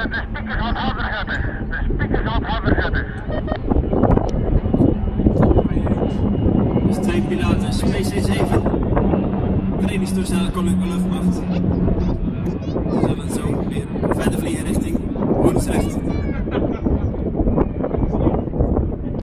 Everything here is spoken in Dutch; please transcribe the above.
de speakers wat harder zetten. De speakers wat harder zetten. Dus 2 piloten, PC-7. Trainingstoestel Koninklijke Luchtmacht. We zullen het zo weer